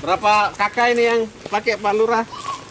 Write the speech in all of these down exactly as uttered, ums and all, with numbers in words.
Berapa kakak ini yang pakai Pak Lurah?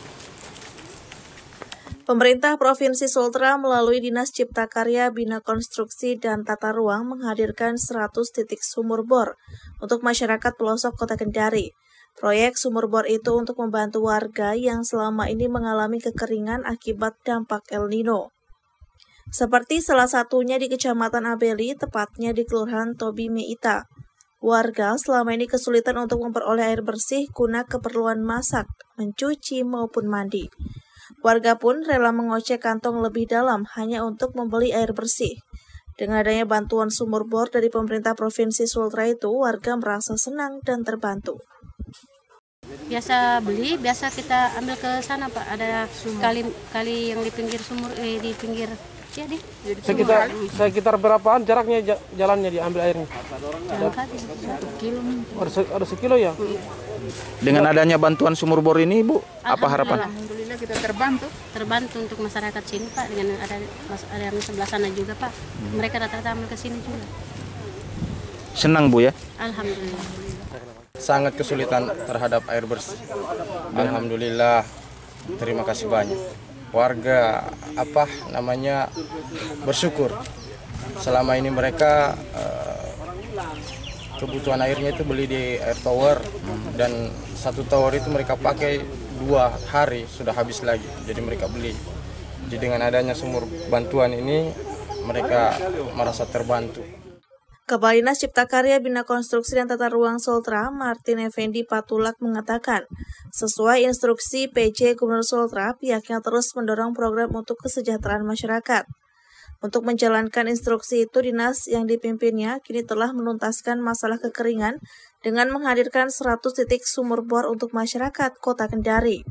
Pemerintah Provinsi Sultra melalui Dinas Cipta Karya, Bina Konstruksi, dan Tata Ruang menghadirkan seratus titik sumur bor untuk masyarakat pelosok Kota Kendari. Proyek sumur bor itu untuk membantu warga yang selama ini mengalami kekeringan akibat dampak El Nino. Seperti salah satunya di Kecamatan Abeli, tepatnya di Kelurahan Tobi Meita. Warga selama ini kesulitan untuk memperoleh air bersih guna keperluan masak, mencuci, maupun mandi. Warga pun rela mengocek kantong lebih dalam hanya untuk membeli air bersih. Dengan adanya bantuan sumur bor dari pemerintah Provinsi Sultra itu, warga merasa senang dan terbantu. Biasa beli, biasa kita ambil ke sana Pak. Ada kali kali yang di pinggir sumur, eh, di pinggir ya di. Sekitar sekitar berapaan jaraknya jalannya diambil airnya? Jalan kaki satu kilo. Ada, ada sekilo ya? Dengan adanya bantuan sumur bor ini, Bu, apa harapan? Alhamdulillah kita terbantu. Terbantu untuk masyarakat sini Pak. Dengan ada ada yang sebelah sana juga Pak. Mereka rata-rata ambil ke sini juga. Senang Bu ya? Alhamdulillah. Sangat kesulitan terhadap air bersih. Alhamdulillah, terima kasih banyak. Warga apa namanya bersyukur. Selama ini mereka eh, kebutuhan airnya itu beli di air tower dan satu tower itu mereka pakai dua hari sudah habis lagi. Jadi mereka beli. Jadi dengan adanya sumur bantuan ini mereka merasa terbantu. Kepala Dinas Cipta Karya, Bina Konstruksi, dan Tata Ruang Sultra, Martin Effendi Patulak mengatakan, sesuai instruksi P J Gubernur Sultra, pihaknya terus mendorong program untuk kesejahteraan masyarakat. Untuk menjalankan instruksi itu, dinas yang dipimpinnya kini telah menuntaskan masalah kekeringan dengan menghadirkan seratus titik sumur bor untuk masyarakat Kota Kendari.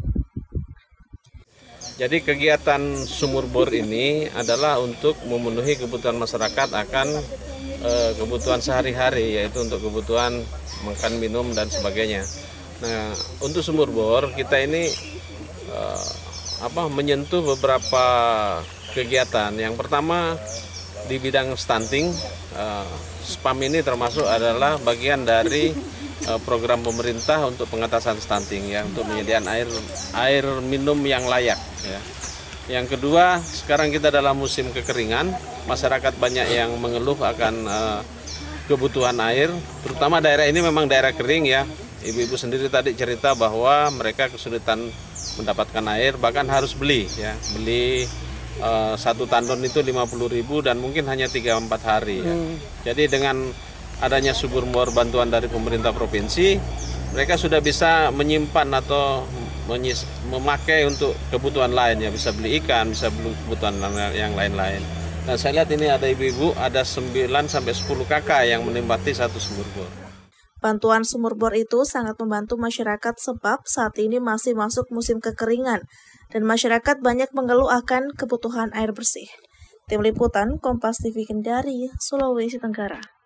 Jadi kegiatan sumur bor ini adalah untuk memenuhi kebutuhan masyarakat akan eh, kebutuhan sehari-hari, yaitu untuk kebutuhan makan, minum, dan sebagainya. Nah, untuk sumur bor kita ini eh, apa menyentuh beberapa kegiatan. Yang pertama di bidang stunting, eh, spam ini termasuk adalah bagian dari eh, program pemerintah untuk pengatasan stunting ya, untuk menyediakan air air minum yang layak ya. Yang kedua, sekarang kita dalam musim kekeringan, masyarakat banyak yang mengeluh akan eh, kebutuhan air, terutama daerah ini memang daerah kering ya. Ibu-ibu sendiri tadi cerita bahwa mereka kesulitan mendapatkan air, bahkan harus beli ya, beli Uh, satu tandon itu lima puluh ribu dan mungkin hanya tiga sampai empat hari ya. Hmm. Jadi dengan adanya sumur bor bantuan dari pemerintah provinsi, mereka sudah bisa menyimpan atau menyis, memakai untuk kebutuhan lain ya, bisa beli ikan, bisa beli kebutuhan yang lain-lain. Nah, saya lihat ini ada ibu-ibu, ada sembilan sampai sepuluh kakak yang menikmati satu sumur bor. Bantuan sumur bor itu sangat membantu masyarakat sebab saat ini masih masuk musim kekeringan dan masyarakat banyak mengeluh akan kebutuhan air bersih. Tim Liputan Kompas T V Kendari, Sulawesi Tenggara.